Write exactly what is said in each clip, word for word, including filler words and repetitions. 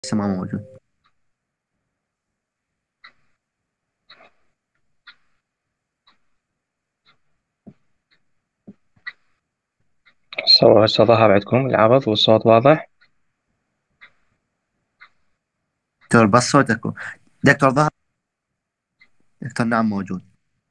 لسه ما موجود. سو- هسه ظهر عندكم العرض والصوت واضح. دكتور بس صوتك. دكتور ظهر. دكتور نعم موجود.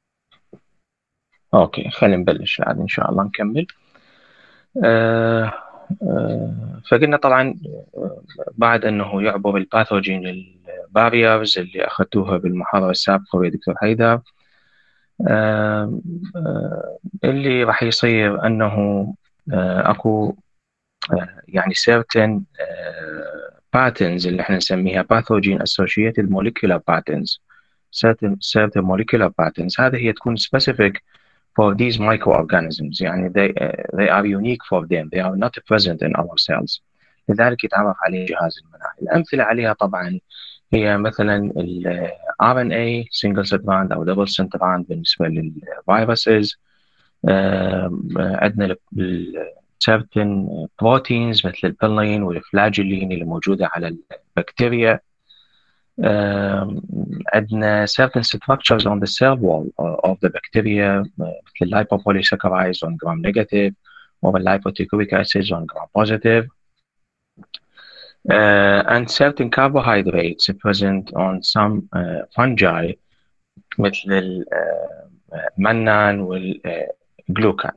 اوكي، خلينا نبلش عاد ان شاء الله نكمل. آه آه فقلنا طبعا، آه بعد انه يعبر الباثوجين الباريرز اللي اخذتوها بالمحاضرة السابقة ويا دكتور حيدر. آه آه اللي راح يصير انه آه اكو آه يعني certain آه patterns اللي احنا نسميها pathogen associated molecular patterns. certain certain molecular patterns هذه هي تكون specific for these microorganisms. يعني they, uh, they are unique for them, they are not present in our cells. لذلك يتعرف عليه جهاز المناعة. الأمثلة عليها طبعا هي مثلا ال آر إن إيه single strand أو double strand بالنسبة للفيروسز. عندنا ال certain proteins مثل البلين والفلاجلين اللي موجودة على البكتيريا. um, عندنا certain structures on the cell wall uh, of the bacteria uh, مثل lipopolysaccharides on gram negative or lipoteichoic acids on gram positive. Uh, and certain carbohydrates present on some uh, fungi مثل المنان والجلوكان.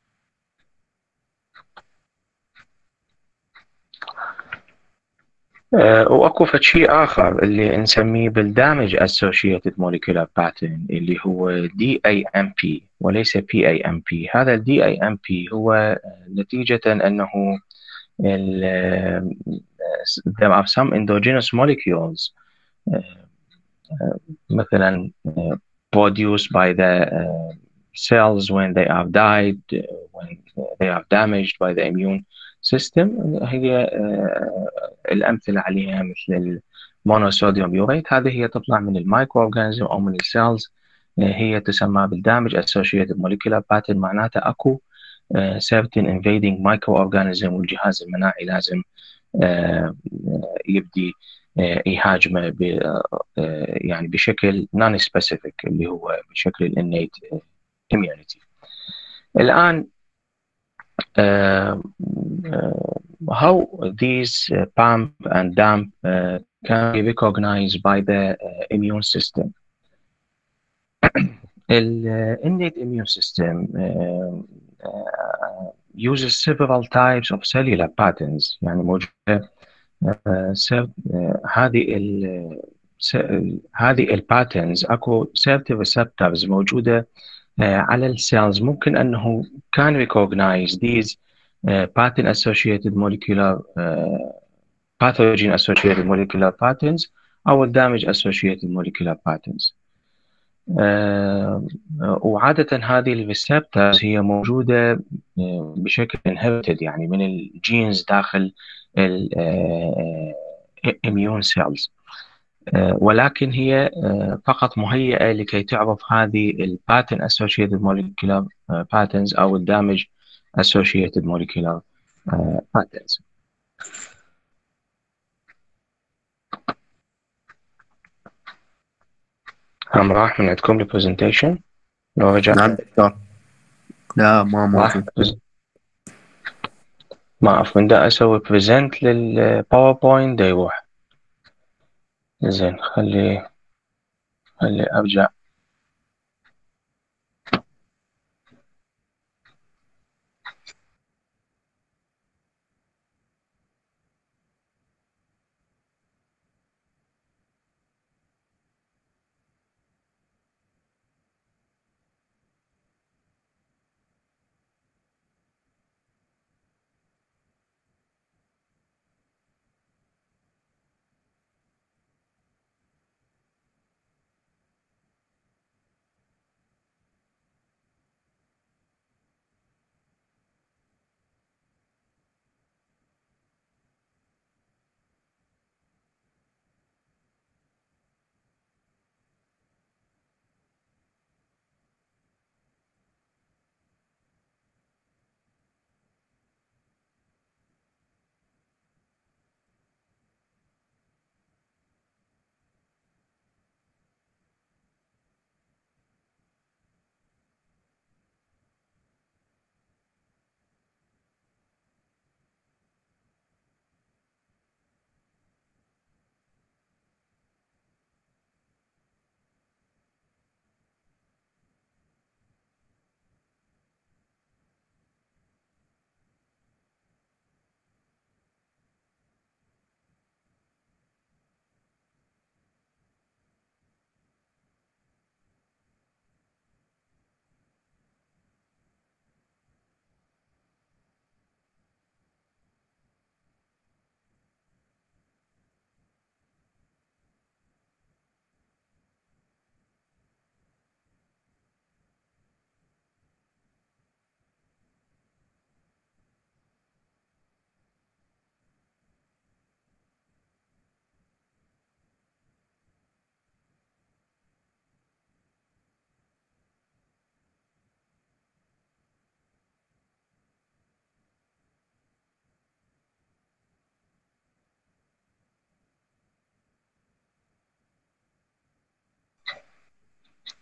آه، واكو فد شيء اخر اللي نسميه بالدامج associated molecular pattern اللي هو دي اي ام بي وليس بي اي ام بي. هذا ال دي اي ام بي هو آه، نتيجة انه ال آه، there are some endogenous molecules آه، مثلا آه، produced by the uh, cells when they are died, uh, when they are damaged by the immune system. هي آه، الأمثلة عليها مثل المونوصوديوم يوريت. هذه هي تطلع من المايكرو أورجانيزم أو من السيلز. هي تسمى بالدامج associated molecular pattern. معناتها أكو آه، certain invading microorganism والجهاز المناعي لازم آه، يبدي آه، يهاجمه ب- آه، يعني بشكل non specific اللي هو بشكل ال innate immunity. الآن uh, uh, how these uh, pump and dump uh, can be recognized by the uh, immune system. ال uh, innate immune system uh, uh, uses several types of cellular patterns. يعني موجودة uh, cer- uh, هذه ال س- هذه الباترنز اكو certain receptors موجودة uh, على السيلز. ممكن انه can recognize these uh, pattern associated molecular uh, pathogen associated molecular patterns او damage associated molecular patterns. آه، وعادة هذه الريسبتورز هي موجودة آه، بشكل inherited يعني من الجينز داخل الاميون سيلز. ولكن هي آه، فقط مهيئة لكي تعرف هذه الباترن associated molecular آه، patterns أو الدامج associated molecular آه، patterns. هم راح من عندكم البرزنتيشن لو رجع. نعم دكتور. لا ما راح موجود. ما أعرف من دا أسوي بريزنت للباوربوينت دا يروح. زين، خلي خلي أرجع.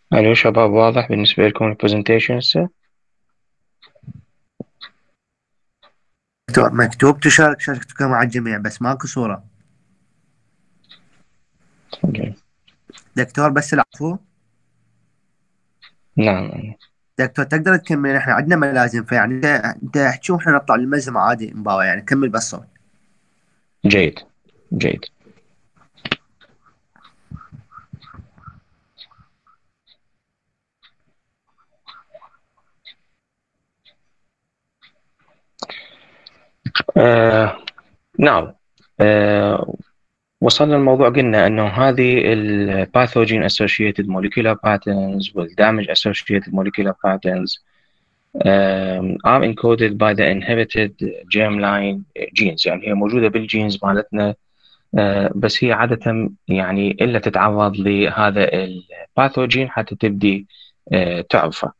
الو شباب، واضح بالنسبة لكم البرزنتيشن هسه؟ مكتوب مكتوب تشارك شاشتك مع الجميع بس ماكو صورة. تفضل. دكتور بس العفو. نعم. دكتور تقدر تكمل، احنا عندنا ملازم، فيعني انت انت احكي واحنا نطلع للملزمة عادي مباوع، يعني كمل بس صوت. جيد. جيد. آه نعم. آه وصلنا الموضوع، قلنا انه هذه ال pathogen associated molecular patterns وال damage associated molecular patterns um, are encoded by the inherited germline genes. يعني هي موجودة بالجينز مالتنا. آه بس هي عادة يعني إلا تتعرض لهذا الباثوجين حتى تبدي آه تعرفه.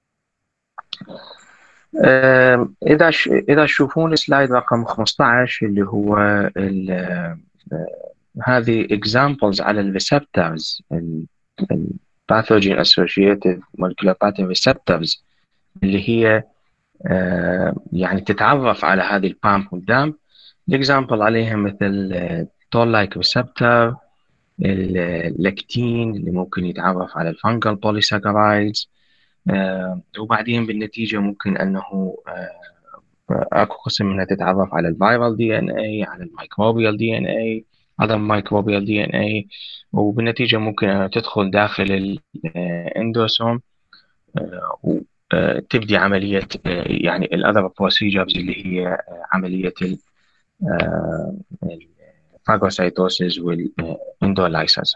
آم، إذا ش... إذا تشوفون سلايد رقم خمسة عشر اللي هو ال... آه، هذه examples على الريسبتورز، الباثوجين associated molecular pattern receptors اللي هي آه، يعني تتعرف على هذه البام قدام. الاكزامبل عليها مثل تول لايك ريسبتور، اللاكتين اللي ممكن يتعرف على الفانجل بوليساكرايدز. وبعدين بالنتيجة ممكن أنه آه، اكو قسم منها تتعرف على الفيرال دي ان اي، على الميكروبيال دي ان اي، هذا الميكروبيال دي ان اي. وبالنتيجه ممكن انها تدخل داخل الاندوسوم وتبدي عمليه آه، يعني الاذر بروسيجرز اللي هي آه، عمليه الفاغوسايتوسيس والاندولايسيس.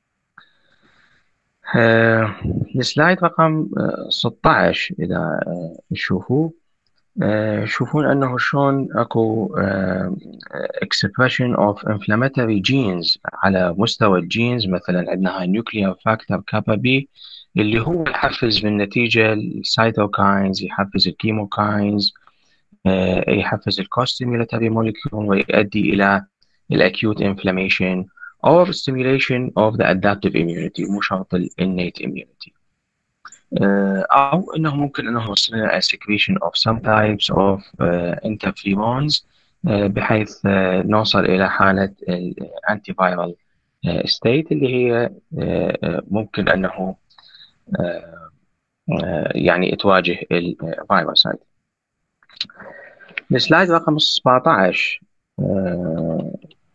السلايد رقم آه، ستة عشر اذا آه، تشوفوه، آه، يشوفون أنه شلون أكو آه، expression of inflammatory genes على مستوى الجينز. مثلا عندنا هاي nuclear factor كابا بي اللي هو يحفز بالنتيجة السيتوكاينز، يحفز الكيموكاينز، آه، يحفز الكوستيميولاتري موليكيول ويؤدي إلى الأكيوت inflammation or stimulation of the adaptive immunity، مو شرط ال innate immunity. آه، أو أنه ممكن أنه يوصلنا secretion of some types of uh, interferons، آه، بحيث آه، نوصل إلى حالة الانتي فايرال state اللي هي آه، آه، ممكن أنه آه، آه، يعني تواجه الفيروس. هذا السلايد رقم سبعة عشر آه،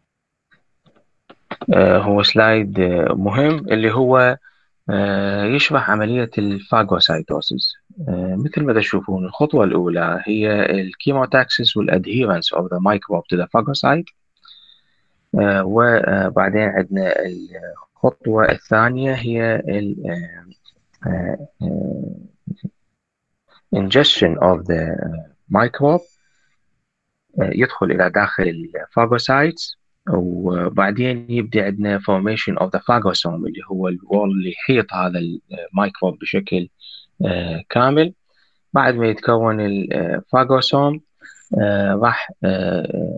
آه، هو سلايد آه، مهم، اللي هو آه، يشرح عملية الفاغوسايتوسيس. آه، مثل ما تشوفون الخطوة الأولى هي الكيموتاكسيس والادهيرنس of the microbe to the phagocyte. آه، وبعدين عندنا الخطوة الثانية هي ال آه، آه، ingestion of the microbe، آه، يدخل إلى داخل الفاغوسايتس. وبعدين يبدأ عندنا formation of the phagosome اللي هو الوول اللي يحيط هذا الميكروب بشكل آه، كامل. بعد ما يتكون الفاغوسوم آه، راح آه،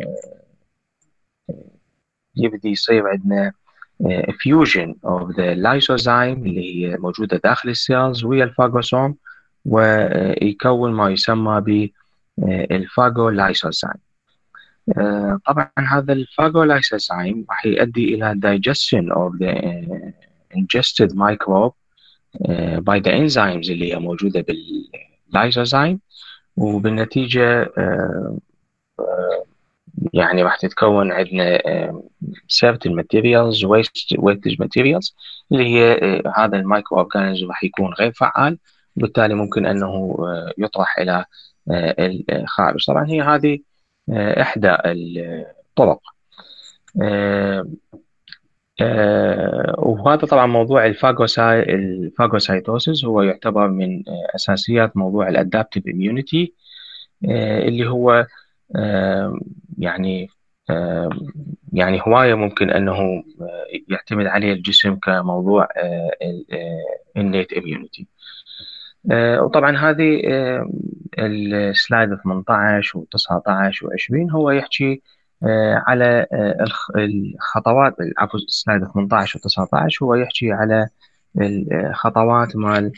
يبدي يصير عندنا فيوجن اوف ذا لايسوزايم اللي هي موجوده داخل السيلز ويا الفاغوسوم، ويكون ما يسمى بالفاغولايسوزايم. طبعا هذا الفاغولايسوزايم راح يؤدي الى digestion of the ingested microbe by the enzymes اللي هي موجوده باللايسوزايم. وبالنتيجة آه، آه، يعني راح تتكون عندنا certain materials waste wastage materials اللي هي آه، هذا المايكرو اورجانيزم راح يكون غير فعال، وبالتالي ممكن انه آه، يطرح الى آه، الخارج. طبعا هي هذه آه، احدى الطرق. آه، آه، وهذا طبعا موضوع الفاغوساي الفاغوسايتوسيس هو يعتبر من آه، اساسيات موضوع الادابتيف immunity، آه، اللي هو آه، يعني آه، يعني هواية ممكن أنه آه، يعتمد عليه الجسم كموضوع النيت immunity. آه، وطبعا هذه آه، السلايد ثمانية عشر و19 و20 هو يحكي آه، على آه، الخ- الخطوات. عفوا السلايد ثمانية عشر و19 هو يحكي على الخطوات مال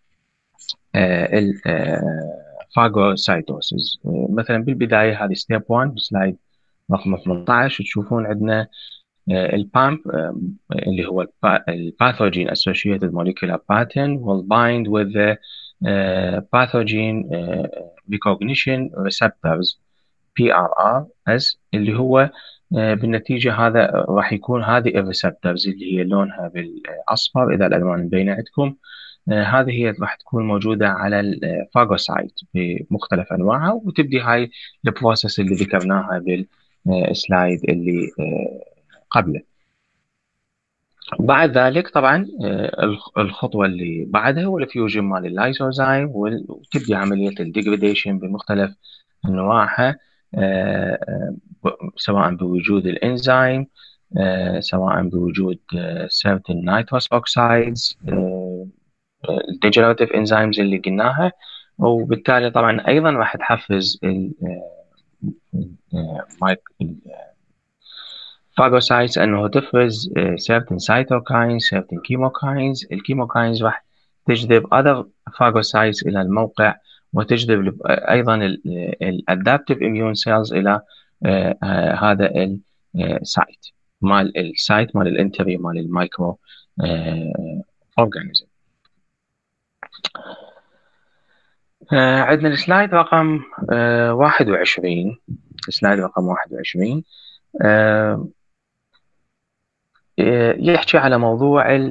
الفاجوسايتوسيس. مثلا بالبداية هذه ستيب واحد بسلايد رقم ثمانية عشر تشوفون عندنا البامب اللي هو الباثوجين associated molecular pattern will bind with the uh, pathogen uh, recognition receptors بي آر آر إس اللي هو uh, بالنتيجة هذا راح يكون هذه الريسبتورز اللي هي لونها بالأصفر إذا الألوان مبينة عندكم. uh, هذه هي راح تكون موجودة على الفاجوسايت بمختلف أنواعها، وتبدي هاي البروسيس اللي ذكرناها بالسلايد اللي uh, قبله. بعد ذلك طبعا الخطوة اللي بعدها هو الفيوجن مال اللايسوزايم، وتبدي عملية الديجريديشن بمختلف أنواعها سواء بوجود الإنزيم سواء بوجود certain nitrous oxides الديجنراتيف انزيمز اللي قلناها، وبالتالي طبعا أيضا راح تحفز فاجوسايتس انه تفرز certain cytokines certain chemokines. الكيموكاينز راح تجذب other phagocytes الى الموقع، وتجذب ايضا الادابتيف immune cells الى هذا السايت مال السايت مال الانتري مال المايكرو اورجانيزم. عندنا السلايد رقم واحد وعشرين. السلايد رقم واحد وعشرين يحكي على موضوع ال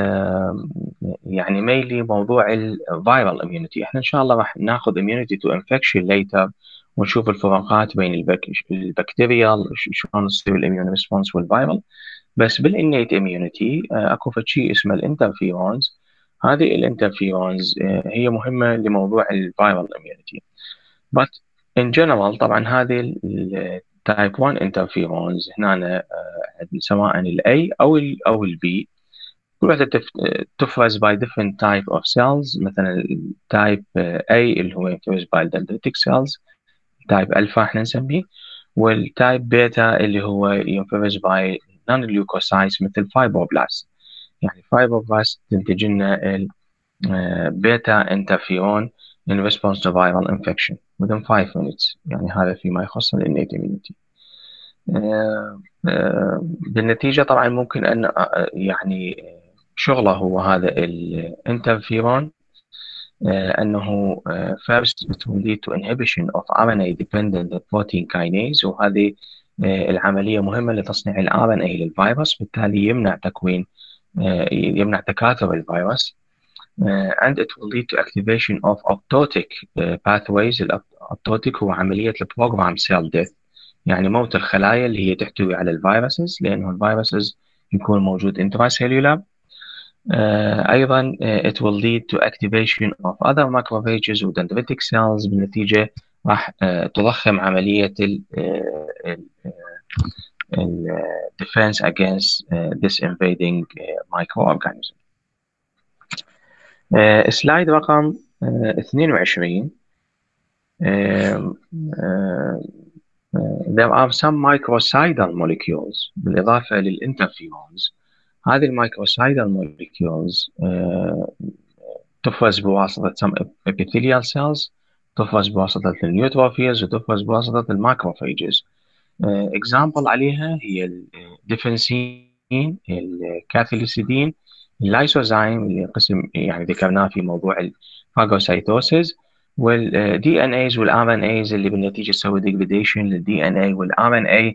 يعني ميلي موضوع الفيرال اميونيتي. احنا ان شاء الله راح ناخذ اميونيتي تو انفكشن ليتر، ونشوف الفروقات بين البكتيريال شلون تصير الاميون ريسبونس والفيرال. بس بالانيت اميونيتي اكو شيء اسمه الانترفيرونز. هذه الانترفيرونز هي مهمه لموضوع الفيرال اميونيتي. but in general طبعا هذه type one interferons هنا سواء ال A أو ال أو ال B كل واحدة تفرز by different type of cells. مثلا type A اللي هو infused by dendritic cells، type alpha احنا نسميه، والtype beta اللي هو ينفرز by non-leukocytes مثل fibroblast. يعني fibroblast تنتج لنا ال beta interferon in response to viral infection within five minutes. يعني هذا فيما يخص ال innate immunity. بالنتيجة طبعا ممكن أن يعني شغله هو هذا الانترفيرون أنه first it will lead to inhibition of آر إن إيه dependent protein kinase، وهذه العملية مهمة لتصنيع ال آر إن إيه للفيروس، بالتالي يمنع تكوين يمنع تكاثر الفيروس. and it will lead to activation of apoptotic pathways. الابتوتيك هو عملية البروجرام cell death، يعني موت الخلايا اللي هي تحتوي على الفيروسز، لأنه الفيروسز يكون موجود intracellular. uh, أيضا uh, it will lead to activation of other macrophages و dendritic cells. بالنتيجة راح uh, تضخم عملية ال, uh, ال uh, defense against uh, this invading uh, microorganism. uh, سلايد رقم uh, اثنين وعشرين. uh, uh, Uh, there are some microcidal molecules بالإضافة للإنترفيرونز. هذه الميكروسايدال molecules uh, تفرز بواسطة some epithelial cells، تفرز بواسطة النيوتروفيلز، وتفرز بواسطة الماكروفاجز. uh, example عليها هي الديفنسين، الكاثيليسيدين، اللايسوزايم اللي قسم يعني ذكرناه في موضوع الفاجوسايتوسيس، والدي ان ايز والار ان ايز اللي بالنتيجه تسوي ديجريديشن للدي ان اي والار ان اي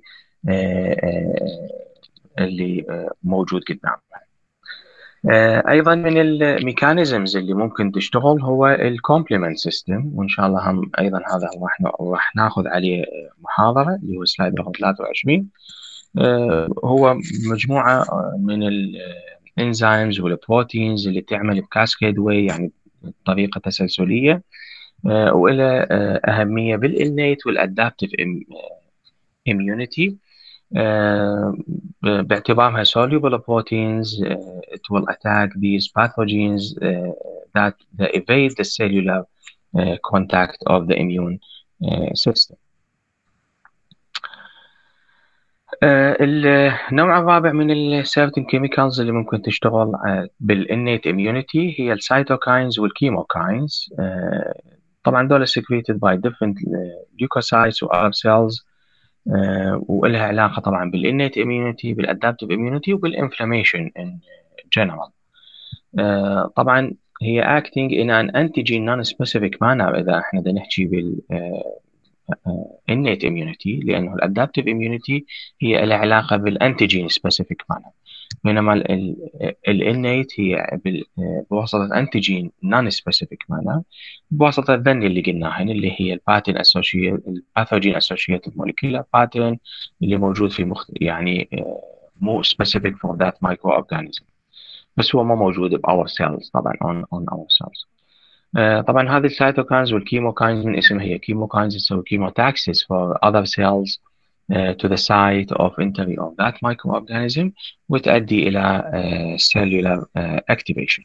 اللي موجود قدامنا. ايضا من الميكانيزمز اللي ممكن تشتغل هو الكومبلمنت سيستم، وان شاء الله هم ايضا هذا راح راح ناخذ عليه محاضره اللي هو سلايد رقم ثلاثة وعشرين. هو مجموعه من الانزيمز والبروتينز اللي تعمل بكاسكيد واي، يعني بطريقه تسلسليه، وإلى أهمية بالإنيت والأدابتيف immunity باعتبارها soluble proteins. It will attack these pathogens that evade the cellular contact of the immune system. آه، النوع الرابع من السيرتن كيميكالز اللي ممكن تشتغل بالانيت اميونيتي هي السيتوكاينز والكيموكاينز. آه، طبعا دول secreted by different leukocytes و other cells، آه، ولها علاقة طبعا بالانيت اميونيتي، بالادابتيف اميونيتي، وبالانفلاميشن in general. آه، طبعا هي acting in an antigen non-specific manner إذا احنا بدنا نحكي بال آه، innate immunity، لأنه الادابتيف immunity هي لها علاقة بالانتيجين سبيسيفيك مانر، بينما الانيت هي بال- بواسطة انتيجين نون سبيسيفيك مانر، بواسطة الذن اللي قلناهن اللي هي الباترن اسوشيت الباثوجين اسوشيتد موليكيولار باترن اللي موجود في مخ... يعني آه، مو specific for that microorganism، بس هو ما موجود ب our cells طبعا on, on our cells. آه، طبعا هذه السيتوكاينز والكيموكاينز من اسمها هي كيموكاينز تسوي كيموتاكسيس for other cells uh, to the site of entry of that microorganism، وتؤدي إلى uh, cellular uh, activation.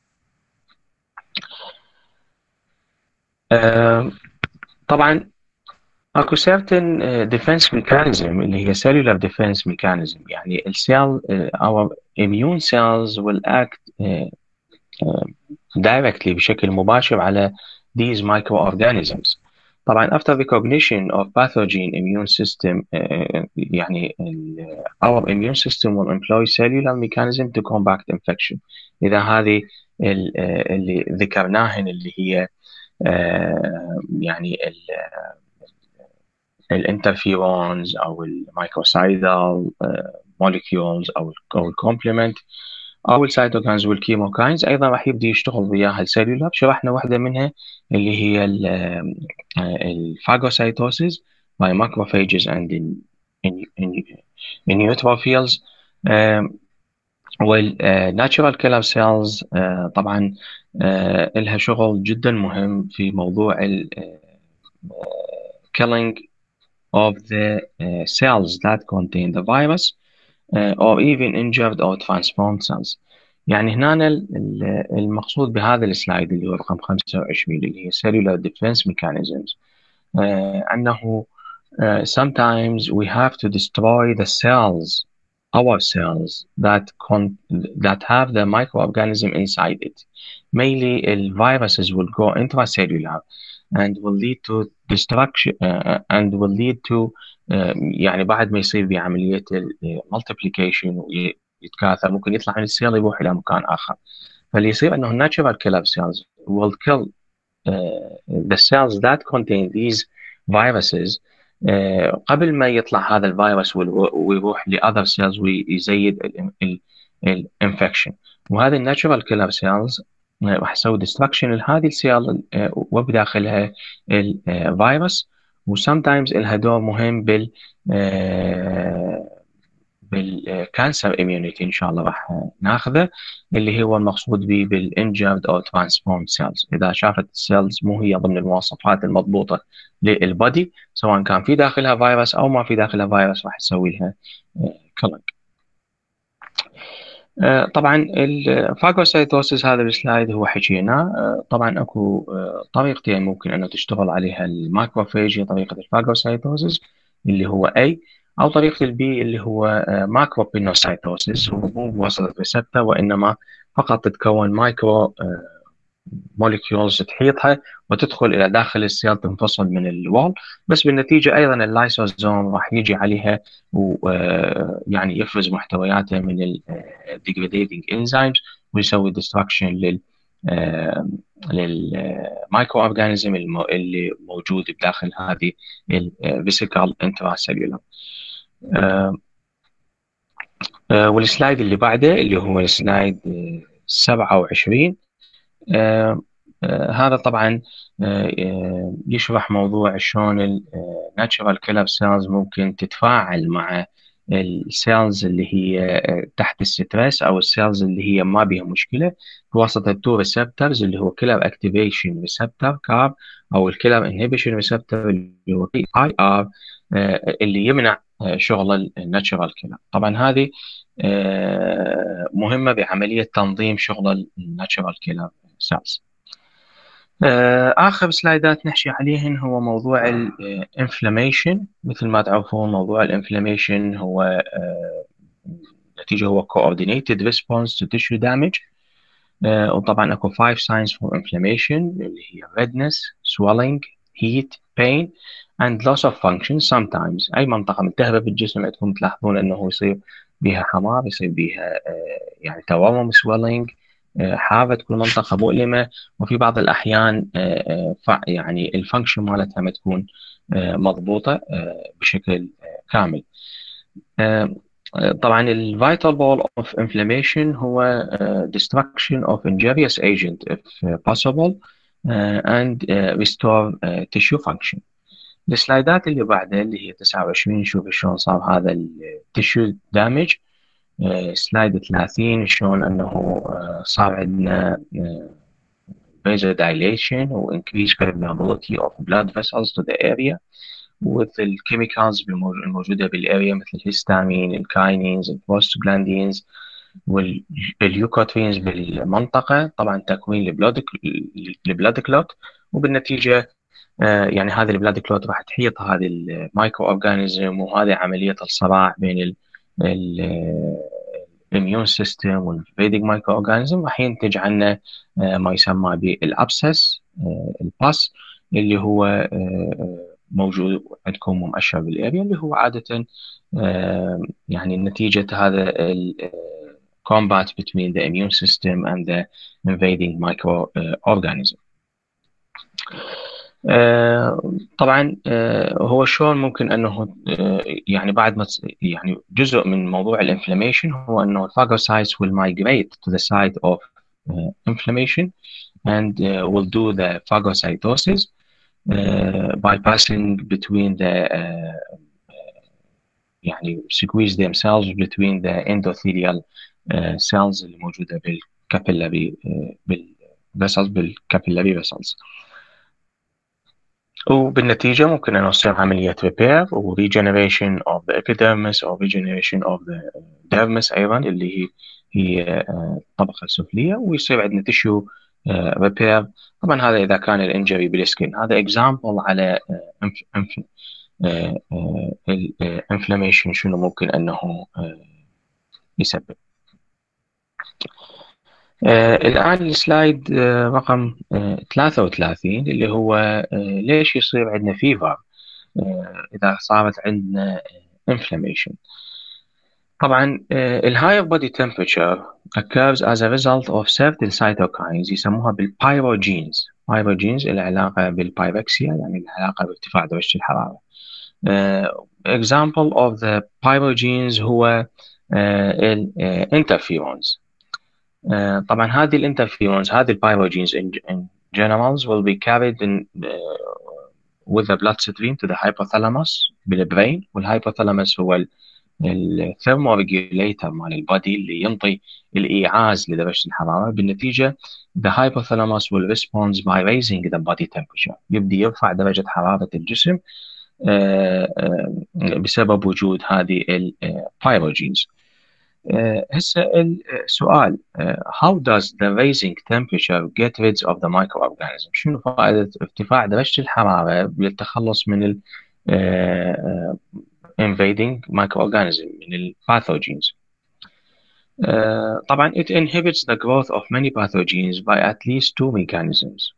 uh, طبعا اكو certain uh, defense mechanism اللي هي cellular defense mechanism، يعني السيل uh, our immune cells will act uh, uh, directly بشكل مباشر على these microorganisms. طبعا after recognition of pathogen immune system uh, يعني ال- our immune system will employ cellular mechanism to combat infection. إذا هذه ال- uh, اللي ذكرناهن اللي هي uh, يعني الانترفيرونز او المايكروسايدال موليكيولز او او الكومبلمنت او السيتوكاينز والكيموكاينز، ايضا راح يبدي يشتغل وياها السيلولر. شرحنا واحده منها اللي هي الفاجوسايتوسيس by macrophages and in, in, in, in neutrophils. والناتشورال كيلر سيلز طبعا آه، لها شغل جدا مهم في موضوع ال killing of the uh, cells that contain the virus uh, or even injured or transformed cells. يعني هنا ال- ال- المقصود بهذا السلايد اللي هو رقم خمسة وعشرين اللي هي cellular defense mechanisms، آه، أنه uh, sometimes we have to destroy the cells, our cells that con that have the microorganism inside it. Mainly, the viruses will go intracellular and will lead to destruction uh, and will lead to uh, يعني بعد ما يصير بعملية ال multiplication ويتكاثر ممكن يطلع من السيل يروح إلى مكان آخر. فاللي يصير أنه natural killer cells will kill uh, the cells that contain these viruses uh, قبل ما يطلع هذا الفيروس ويروح لأذر سيلز ويزيد الانفكشن. وهذه الناتشورال كيلر سيلز راح تسوي ديستركشن لهذه السيل وبداخلها الفيروس، وسمتايمز لها دور مهم بال بالكانسر اميونيتي ان شاء الله راح ناخذه، اللي هو المقصود به بالانجرد او ترانسفورم سيلز. اذا شافت السيلز مو هي ضمن المواصفات المضبوطه للبودي، سواء كان في داخلها فيروس او ما في داخلها فيروس، راح تسوي لها كلينج. طبعا الفاجوسايتوسيس هذا السلايد هو حكينا. طبعا اكو طريقتين ممكن انه تشتغل عليها الماكروفيج، طريقه الفاجوسايتوسيس اللي هو اي، او طريقه البي اللي هو ماكروبينوسايتوسيس، هو مو بواسطه ريسبتر وانما فقط تتكون مايكرو موليكيولز تحيطها وتدخل الى داخل السيل تنفصل من الوال، بس بالنتيجه ايضا اللايسوزوم راح يجي عليها ويعني يفرز محتوياته من الديجريديتنج انزيمز ويسوي ديستركشن لل للمايكرو اورجانيزم اللي موجود بداخل هذه الفيسيكال انتراسيلولار. والسلايد اللي بعده اللي هو السلايد سبعة وعشرين، آه آه هذا طبعا آه يشرح موضوع شلون الناتشورال كيلر سيلز ممكن تتفاعل مع السيلز اللي هي تحت الستريس او السيلز اللي هي ما بها مشكله بواسطه التو ريسبتورز اللي هو كيلر اكتيفيشن ريسبتور كاب او الكيلر انهبيشن ريسبتور اللي هو اي ار اللي يمنع شغل الناتشورال كيلر. طبعا هذه مهمه بعمليه تنظيم شغل الناتشورال كيلر cells. آه، آخر سلايدات نحكي عليهن هو موضوع الانفلاميشن. مثل ما تعرفون موضوع الانفلاميشن هو آه، نتيجة هو coordinated response to tissue damage. آه، وطبعا اكو five signs for inflammation اللي هي redness, swelling, heat, pain and loss of function sometimes. اي منطقة ملتهبة بالجسم عندكم تلاحظون انه يصير بها حمار، يصير بها آه، يعني تورم swelling، آه، حارة، تكون منطقة مؤلمة، وفي بعض الأحيان آه، آه، يعني الفانكشن مالتها ما تكون آه، مضبوطة آه، بشكل آه، كامل. آه، طبعا ال vital role of inflammation هو uh, destruction of injurious agent if uh, possible uh, and uh, restore uh, tissue function. السلايدات اللي بعدها اللي هي تسعة وعشرين نشوف شلون صار هذا ال tissue damage. uh, سلايد ثلاثين شلون انه uh, صار عندنا uh, vasodilation و increased permeability of blood vessels to the area with الكيميكالز الموجودة بالاريا مثل الهستامين، الكاينينز، البروستاجلاندينز واليوكوترينز بالمنطقة، طبعا تكوين البلاد البلاد كلوت، وبالنتيجة آه يعني هذه البلاد كلوت راح تحيط هذه المايكرو اورجانيزم، وهذه عملية الصراع بين الاميون سيستم والفيديك مايكرو اورجانيزم راح ينتج عنا آه ما يسمى بالابسس آه الباس اللي هو آه موجود عندكم مؤشر بالاريا، اللي هو عادة آه يعني نتيجة هذا ال combat between the immune system and the invading microorganism. آه طبعا آه هو شلون ممكن انه آه يعني بعد ما يعني جزء من موضوع الانفلاميشن هو انه الفاجوسايتس will migrate to the site of uh, inflammation and uh, will do the phagocytosis uh, by passing between the uh, يعني squeeze themselves between the endothelial uh, cells اللي موجودة بالكابيلاري uh, بالفيسلز بالكابيلاري فيسلز، وبالنتيجة ممكن أن يصير عملية repair و regeneration of the epidermis أو regeneration of the dermis أيضا اللي هي هي الطبقة السفلية، ويصير عندنا tissue repair. طبعا هذا إذا كان الانجري بالسكين. هذا example على الانفلاميشن شنو ممكن أنه يسبب. آه الآن السلايد آه رقم آه ثلاثة وثلاثين اللي هو آه ليش يصير عندنا فيفر آه إذا صارت عندنا inflammation. طبعا آه الهاير body temperature occurs as a result of certain cytokines يسموها بالبايروجينز. بايروجينز العلاقة بالبايركسيا يعني العلاقة بارتفاع درجة الحرارة. آه example of the pyrogenes هو الانترفيرونز. Uh, طبعا هذه الانترفيرونز هذه البايروجينز in, in generals will be carried in uh, with the blood stream to the hypothalamus بالبرين، والهايبوثالاموس هو الثيرموريجوليتر مال البادي اللي ينطي الإيعاز لدرجة الحرارة. بالنتيجة the hypothalamus will respond by raising the body temperature، يبدي يرفع درجة حرارة الجسم uh, uh, بسبب وجود هذه البايروجينز. هسه السؤال how does the raising temperature get rid of the microorganism؟ شنو فائدة ارتفاع درجة الحرارة للتخلص من ال uh, invading microorganism من ال pathogens؟ uh, طبعا it inhibits the growth of many pathogens by at least two mechanisms.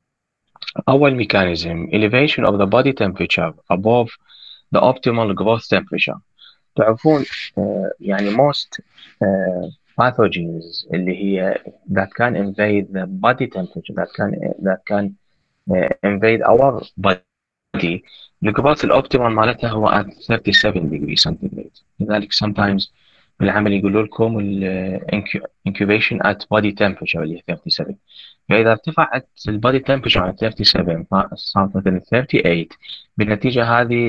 أول mechanism elevation of the body temperature above the optimal growth temperature. تعرفون uh, يعني most uh, pathogens اللي هي that can invade the body temperature that can that can uh, invade our body الجروث الأوبتيمال مالتها هو at thirty-seven degrees centigrade. لذلك sometimes بالعمل يقولوا لكم ال incubation at body temperature اللي هي thirty-seven. فإذا ارتفعت البادي temperature عن thirty-seven صارت مثلا thirty-eight، بالنتيجة هذه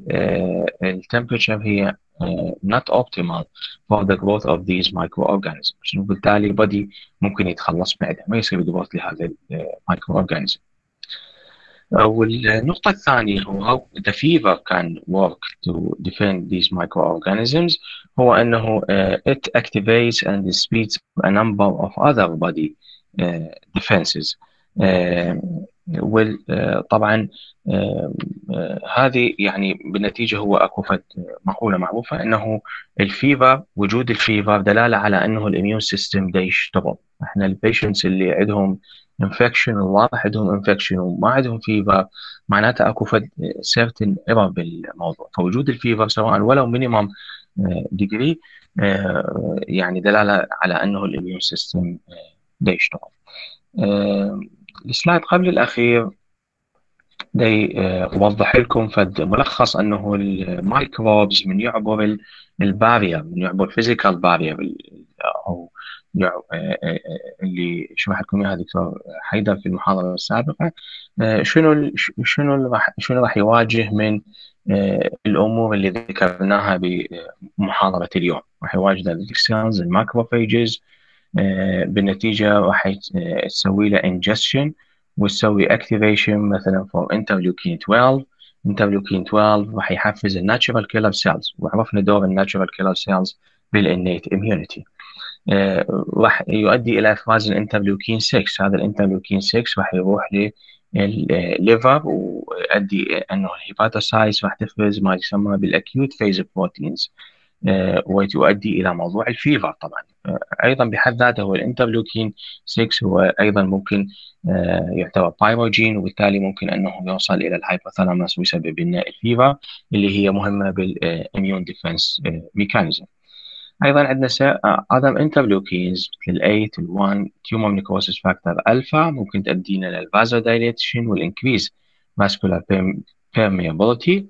ال temperature هي Uh, not optimal for the growth of these microorganisms. وبالتالي البادي ممكن يتخلص منها، ما يصير growth لهذا المايكروأورجانيزم. والنقطة الثانية هو how the fever can work to defend these microorganisms هو أنه uh, it activates and speeds a number of other body uh, defenses وطبعا هذه يعني بالنتيجة هو أكو فد مقولة معروفة أنه الفيفر، وجود الفيفر دلالة على أنه الإميون سيستم دا يشتغل. احنا البيشنتس اللي عندهم انفكشن وواضح عندهم انفكشن وما عندهم فيفر، معناته اكو فد سيرتن ايرور بالموضوع. فوجود الفيفر سواء ولو مينيمم ديجري يعني دلاله على انه الاميون سيستم دا يشتغل. السلايد قبل الاخير دا يوضح لكم فد ملخص انه الميكروبز من يعبر البارير، من يعبر الفيزيكال بارير او اللي شرح لكم اياها دكتور حيدر في المحاضره السابقه. شنو شنو راح شنو راح يواجه من الامور اللي ذكرناها بمحاضره اليوم. راح يواجه السيلز الماكروفيجز، بالنتيجه راح تسوي له انجستشن وتسوي اكتيفيشن مثلا فور انترلوكين اثنا عشر. انترلوكين اثنا عشر راح يحفز الناتشرال كيلر سيلز، وعرفنا دور الناتشرال كيلر سيلز بالانيت اميونيتي. راح يؤدي الى افراز الانترلوكين ستة. هذا الانترلوكين ستة راح يروح للليفر ويؤدي انه الهيباتوسايتس راح تفرز ما يسمى بالاكيوت فيز بروتينز، وتؤدي الى موضوع الفيفر. طبعا ايضا بحد ذاته هو الانترلوكين ستة هو ايضا ممكن يعتبر بايروجين، وبالتالي ممكن انه يوصل الى الهايبوثالاموس ويسبب لنا الفيفر اللي هي مهمه بالاميون ديفنس ميكانيزم. ايضا عندنا عدم انترلوكينز مثل ال ثمانية ال واحد تيومر نيكروسيس فاكتور الفا ممكن تؤدينا للفازو دايليتيشن والانكريز ماسكولار بيرميابيليتي.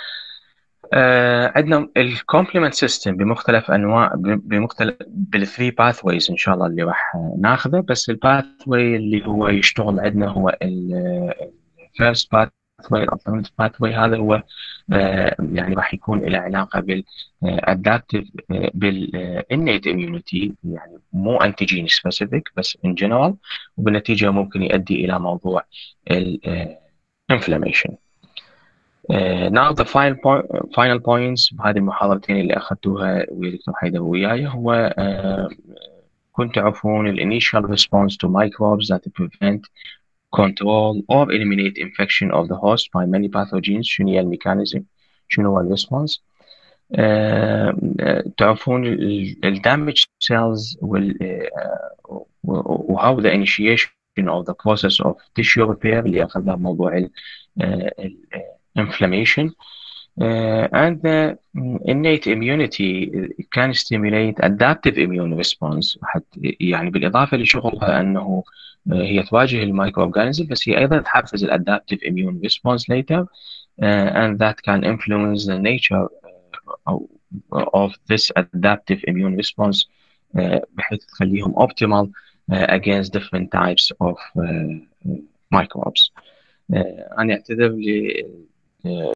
آه عندنا الكومبلمنت سيستم بمختلف انواع بمختلف بالثري باثويز ان شاء الله اللي راح ناخذه. بس الباثوي اللي هو يشتغل عندنا هو الفيرست باثوي الالترناتيف باثوي. هذا هو آه يعني راح يكون له علاقه بالادابتيف بالانيت اميونيتي، يعني مو انتيجين سبيسيفيك بس ان جنرال، وبالنتيجه ممكن يؤدي الى موضوع الانفلاميشن. Uh, now the final, point, final points بهذه المحاضرتين اللي أخذتوها ويا دكتور حيدر وياي هو uh, كنت تعرفون ال initial response to microbes that prevent, control or eliminate infection of the host by many pathogens. شنو هي الميكانيزم؟ شنو هو الريسبونس؟ uh, uh, تعرفون ال damage cells will, uh, how the initiation of the process of tissue repair اللي أخذنا بموضوع ال, uh, ال inflammation uh, and the innate immunity can stimulate adaptive immune response. يعني بالإضافة لشغلها أنه هي تواجه المايكرو أورجانيزم، بس هي أيضا تحفز الادابتيف immune response later uh, and that can influence the nature uh, of this adaptive immune response uh, بحيث تخليهم optimal uh, against different types of uh, microbes. uh, أنا أعتذر ل